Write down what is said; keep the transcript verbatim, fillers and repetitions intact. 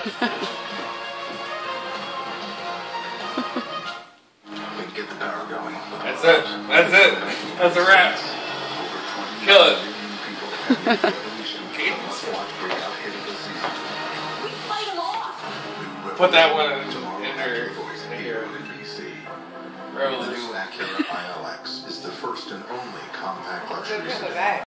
Get the power going. That's it. That's it. That's a wrap. Kill it. Put that one in, in her in here. The new Acura I L X is the first and only compact luxury sedan.